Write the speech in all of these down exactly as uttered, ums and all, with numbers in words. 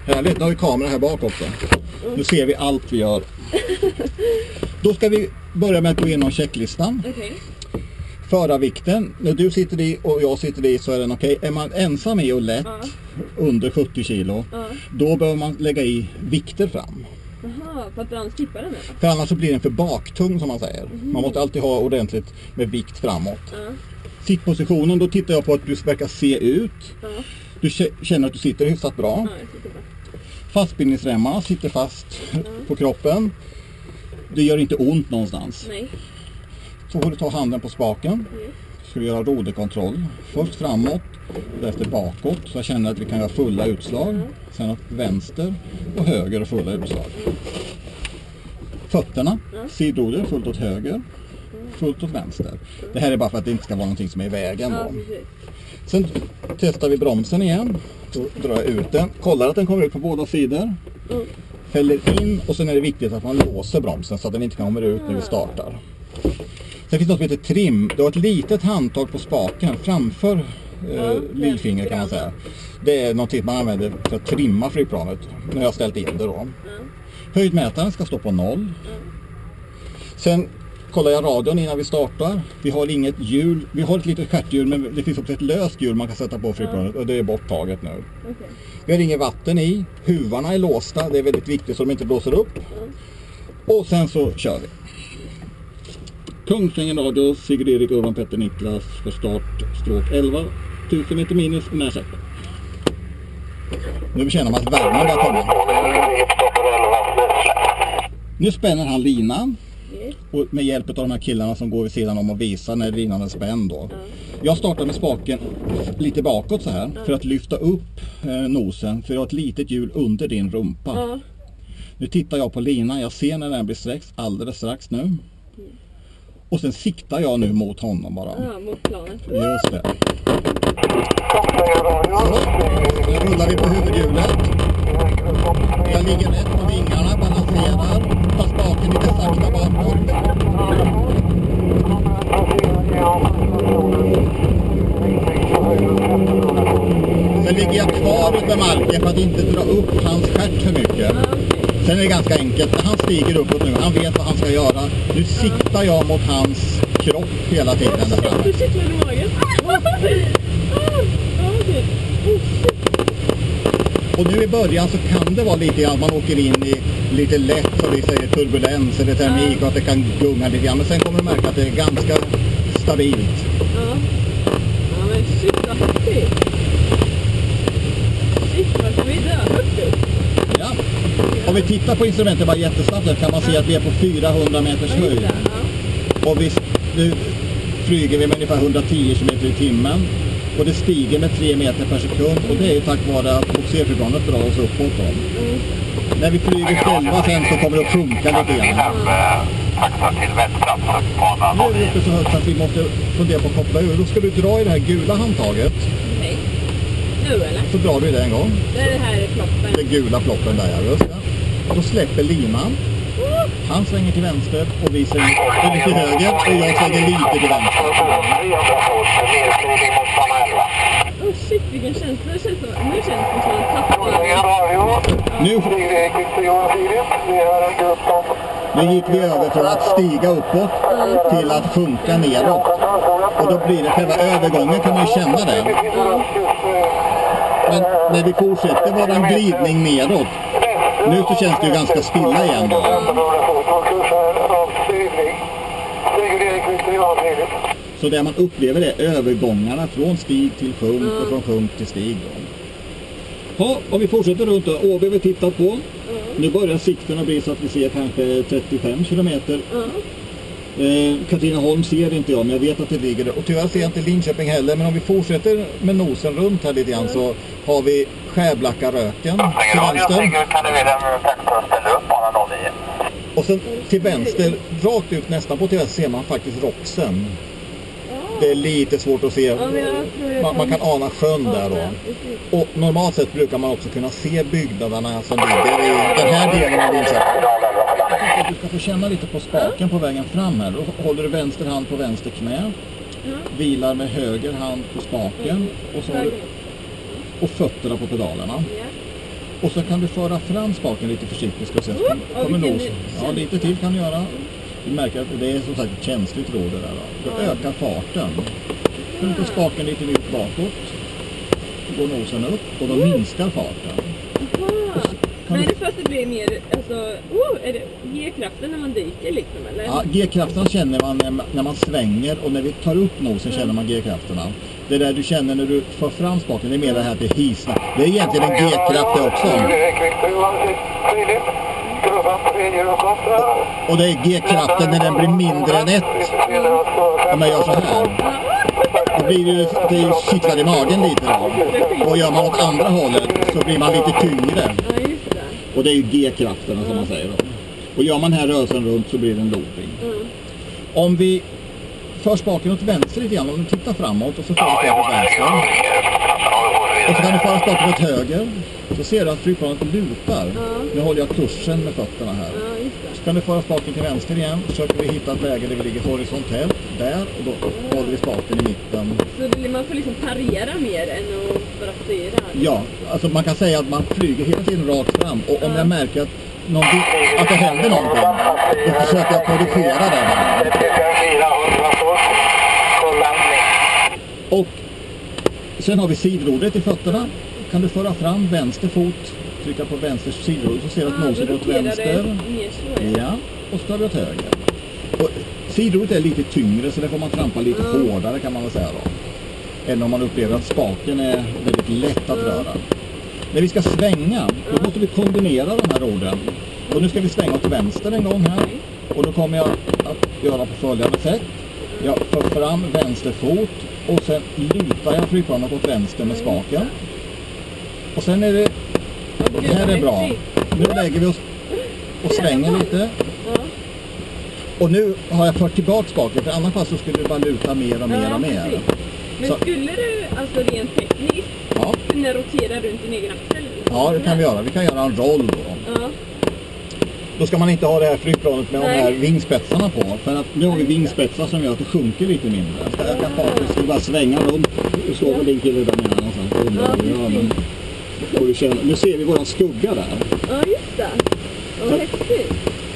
Härligt, nu har vi kamera här bak också. Nu ser vi allt vi gör. Då ska vi börja med att gå igenom checklistan. Okay. Förarvikten, när du sitter i och jag sitter i så är den okej. Okay. Är man ensam i och lätt uh. under sjuttio kilo, uh. då behöver man lägga i vikter fram. Jaha, för att annars tippar den? För annars så blir den för baktung som man säger. Mm. Man måste alltid ha ordentligt med vikt framåt. Uh. Sittpositionen, då tittar jag på att du verkar se ut. Uh. Du känner att du sitter hyfsat bra. Uh, sitter bra. Fastbindningsremmarna sitter fast uh. på kroppen. Det gör inte ont någonstans. Nej. Så får du ta handen på spaken. Mm. Ska vi göra roderkontroll. Först framåt, därefter bakåt. Så jag känner att vi kan göra fulla utslag. Mm. Sen åt vänster och höger och fulla utslag. Fötterna, mm. sidroder fullt åt höger, mm. fullt åt vänster. Mm. Det här är bara för att det inte ska vara någonting som är i vägen. Då. Mm. Sen testar vi bromsen igen. Så drar jag ut den. Kollar att den kommer ut på båda sidor. Mm. Fäller in och sen är det viktigt att man låser bromsen så att den inte kommer ut när vi startar. Sen finns något som heter trim. Det har ett litet handtag på spaken framför eh, lillfinger kan man säga. Det är något man använder för att trimma flygplanet när jag har ställt in det då. Höjdmätaren ska stå på noll. Sen kollar jag radion innan vi startar. Vi har inget hjul. Vi har ett litet stjärthjul men det finns också ett löst hjul man kan sätta på flygplanet och det är borttaget nu. Okay. Vi har inget vatten i. Huvarna är låsta. Det är väldigt viktigt så de inte blåser upp. Mm. Och sen så kör vi. Kungsängen radio, Sigurd Erik Urban Petter Niklas för start, stråk elva tusen meter minus när sätter. Nu känner man att värmen där kommer. Nu spänner han linan. Och med hjälp av de här killarna som går vid sidan om och visar när linan är spänd då. Jag startar med spaken lite bakåt så här för att lyfta upp eh, nosen. För jag har ett litet hjul under din rumpa. Nu tittar jag på linan, jag ser när den blir strax, alldeles strax nu. Och sen siktar jag nu mot honom bara. Ja, mot planen. Just det. Så, nu rullar vi på huvudhjulet. Jag ligger rätt på vingarna, balanserar. Tar spaken lite sakta bakåt. Sen ligger jag kvar under marken för att inte dra upp hans stjärt för mycket. Sen är det ganska enkelt. När han stiger uppåt nu, han vet vad han ska göra. Nu siktar jag mot hans kropp hela tiden. Du sitter med magen. Och nu i början så kan det vara lite grann, man åker in i lite lätt, så vi säger turbulens eller termik och att det kan gunga lite grann. Men sen kommer du märka att det är ganska stabilt. Ja, ja men shit vad häftigt. Shit vad ska vi dö högt upp. Ja. Om vi tittar på instrumentet bara jättesnabbt kan man se att vi är på fyrahundra meters höjd. Och vi, nu flyger vi med ungefär hundratio kilometer i timmen. Och det stiger med tre meter per sekund. Och det är ju tack vare att bogserflygplanet drar oss uppåt dem. Mm. När vi flyger själva sen så kommer det att sjunka lite grann. Nu är det inte så högt att vi måste fundera på att koppla ur. Då ska du dra i det här gula handtaget. Nej. Nu eller? Så drar du det en gång. Det är det här ploppen. Det gula ploppen där, ja, just det. Och då släpper linan. Han svänger till vänster och vi svänger till höger och jag svänger lite till vänster. Oh shit, vilken känsla. Det känns som, nu känns det som en tappar. Nu, nu gick vi över från att stiga uppåt till att sjunka neråt. Och då blir det själva övergången, kan man ju känna det. Men när vi fortsätter var det en glidning neråt. Nu så känns det ju ganska stilla igen då. Så det man upplever är övergångarna från stig till sjunk och från sjunk till stig då. Ja, om vi fortsätter runt då. Å B vi tittar på. Nu börjar sikten att bli så att vi ser kanske trettiofem kilometer. Eh, Katrineholm ser inte jag, men jag vet att det ligger där. Och tyvärr ser jag inte Linköping heller. Men om vi fortsätter med nosen runt här lite grann så har vi Skärblackaröken till vänster. Och sen till vänster, rakt ut nästan på till vänster ser man faktiskt Roxen. Det är lite svårt att se. Man, man kan ana sjön där då. Och normalt sett brukar man också kunna se byggnaderna som ligger i den här delen av Linköping. Du ska få känna lite på spaken på vägen fram här. Då håller du vänster hand på vänster knä. Vilar med höger hand på spaken. Och, så du, och fötterna på pedalerna. Och så kan du föra fram spaken lite försiktigt. Ska se. Oh, Kommer vilken nos. Ja, lite till kan du göra. Du märker att det är som sagt ett känsligt råd det där. Då, då Ja. ökar farten. Sen tar spaken lite ut bakåt. Då går nosen upp och då minskar farten. Aha. kan Men du- är det för att det blir mer, alltså, oh, är det, ger kraften när man dyker liksom eller? Ja, G-krafterna känner man när, man när man svänger och när vi tar upp nosen känner man G-krafterna. Det där du känner när du får fram spaken, det är mer det här till hisna. Det är egentligen en G-kraft det också. Och det är G-kraften när den blir mindre än ett. Om jag gör så här. Då blir det, det kittlar i magen lite då. Och gör man åt andra hållet så blir man lite tyngre. Ja, just det. Och det är ju G-krafterna som man säger då. Och gör man här rörelsen runt så blir det en looping. Mm. Om vi för spaken åt vänster lite grann, om du tittar framåt och så för spaken åt vänster. Och så kan du föra spaken åt höger. Så ser du att flygplanet lutar. Ja. Nu håller jag kursen med fötterna här. Ja, just det. Så kan du föra spaken till vänster igen. Försöker vi hitta ett läge där vi ligger horisontellt. Där. Och då håller vi spaken i mitten. Så det, man får liksom parera mer än att bara styra? Ja, alltså man kan säga att man flyger hela tiden rakt fram. Och om Ja. jag märker att, någonting, att det händer någonting, då försöker jag korrigera det. Och sen har vi sidrodret i fötterna. Kan du föra fram vänster fot, trycka på vänster sidrodret så ser du att nosen går åt vänster. Mer så, ja. Ja, och så tar vi åt höger. Och sidrodret är lite tyngre så det får man trampa lite Mm. hårdare kan man väl säga då. Än om man upplever att spaken är väldigt lätt att Mm. röra. När vi ska svänga, då måste vi kombinera de här orden. Och nu ska vi svänga till vänster en gång här. Och då kommer jag att göra på följande sätt. Jag för fram vänster fot och sen lutar jag flygplanet åt vänster med spaken. Och sen är det, Åh, gud, det här vad är bra. häftigt. Nu lägger vi oss och svänger lite. Ja. Och nu har jag fört tillbaka spaken, för annars så skulle det bara luta mer och mer Ja, och mer. precis. Men Så- skulle du alltså rent tekniskt Ja, kunna rotera runt din egen axel? ja, det kan vi göra. Vi kan göra en roll då. Ja. Då ska man inte ha det här flygplanet med Nej. de här vingspetsarna på. För att nu har vi vingspetsar som gör att det sjunker lite mindre. Jag ska öka farten, jag ska bara svänga runt. Nu slår vi din kille där nere någonstans. Jag undrar Ja, vad vi gör, men- precis. får vi känna. Nu ser vi våran skugga där. Ja, just det. Vad Så- häftigt.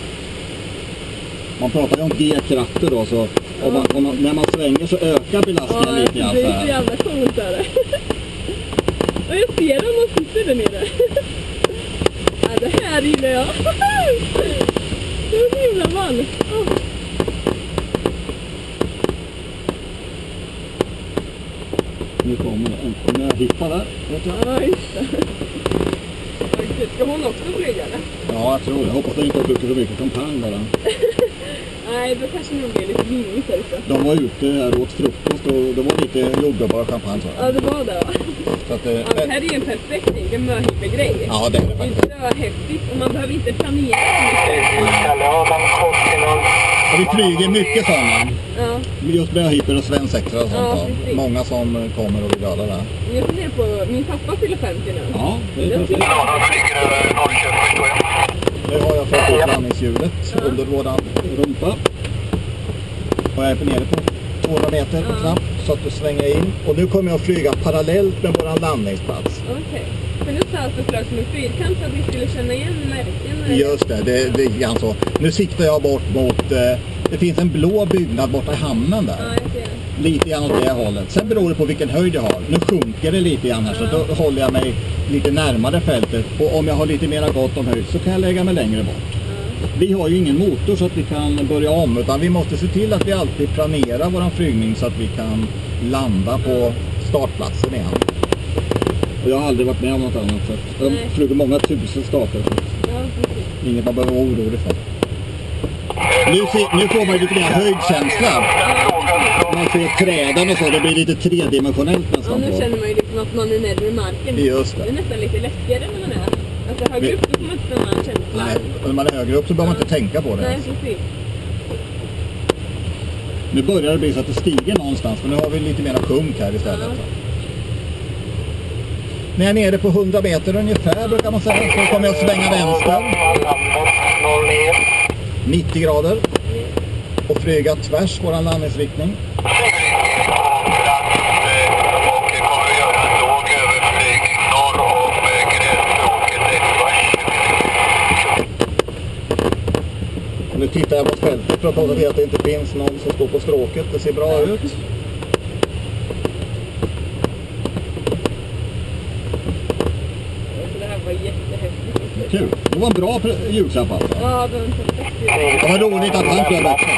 Man pratar ju om G-krafter då, så om man, om man, när man svänger så ökar belastningen Ja, lite grann det så är så här. jävla coolt är det. Och jag ser att man sitter där nere. Ja, det här gillar jag. Det är så himla ball. Oh. Nu kommer det en nödhippa där. Vet jag. Ja, just det. Oj, gud, ska hon också flyga eller? Ja, jag tror det. Jag hoppas att det inte har druckit så mycket champagne bara. Nej, då kanske nog blir lite vingigt där uppe. De var ute här och åt frukost och det var lite jordgubbar och champagne så. Ja, det var det va? Så att, eh, Ja, det här är ju en perfekt egen möhippegrej. ja, det är det Det är faktiskt. så häftigt och man behöver inte planera så mycket. Och vi flyger mycket sådana. Ja, Just möhippor och svensexor och sånt. Ja, då. precis. Många som eh, kommer och vill göra det. jag funderar på, min pappa fyller femtio nu. Ja, det är Jag perfekt. Nu har jag fått upp landningshjulet under våran rumpa. Och jag är nere på tvåhundra meter Ja. knappt så att du svänger in. Och nu kommer jag att flyga parallellt med våran landningsplats. Okej. För nu sa jag att det flög som en fyrkant så att vi skulle känna igen märken. eller? Just det, det, det är grann så. Nu siktar jag bort mot, eh, det finns en blå byggnad borta i hamnen Ja, där. jag ser. Lite grann åt det hållet. Sen beror det på vilken höjd jag har. Nu sjunker det lite grann här så då håller jag mig lite närmare fältet. Och om jag har lite mera gott om höjd så kan jag lägga mig längre bort. Ja. Vi har ju ingen motor så att vi kan börja om, utan vi måste se till att vi alltid planerar våran flygning så att vi kan landa på startplatsen igen. Och jag har aldrig varit med om något annat. Så att jag Nej. flyger många tusen starter. Så Ja, precis. inget man behöver vara orolig för. Nu, se, nu får man ju lite mer höjdkänsla. Man ser träden och så, det blir lite tredimensionellt Ja, nästan nu på. känner man ju liksom att man är närmare marken. Just Det det. är nästan lite läskigare när man är. Alltså högre Vi- upp då får man inte samma känsla. Nej, när man är högre upp så behöver man inte tänka på det. Nej, Alltså. precis. Nu börjar det bli så att det stiger någonstans, men nu har vi lite mer sjunk här istället. Ja. När jag är nere på hundra meter ungefär brukar man säga, så kommer jag att svänga vänster nittio grader och flyga tvärs våran landningsriktning. tittar jag mot fältet för att konstatera att det inte finns någon som står på stråket. Det ser bra ut. Det här var jättehäftigt. Kul. Det var en bra julklapp alltså. Ja, det var perfekt. Det var roligt att han körde också.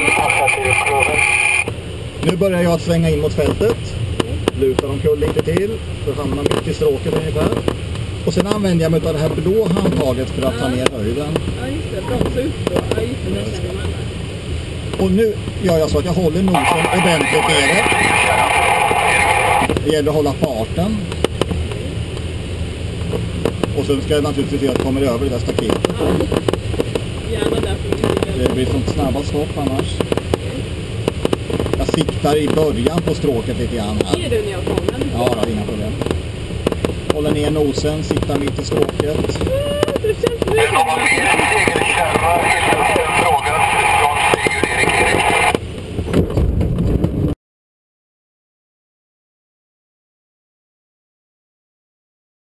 Nu börjar jag att svänga in mot fältet. Lutar omkull lite till. För att hamna mitt i stråket ungefär. Och sen använder jag mig av det här blå handtaget för att ta ner höjden. Ja, just det. Bromsa upp då. Ja, just det. Det känner man där. Och nu gör jag så att jag håller nosen ordentligt nere. Det gäller att hålla farten. Och sen ska jag naturligtvis se att jag kommer över det där staketet. Gärna därför. Det blir sånt snabba stopp annars. Jag siktar i början på stråket lite grann här. Ser du när jag kommer? Ja, då, inga problem. Håller ner nosen, siktar mitt i stråket. Det känns mycket.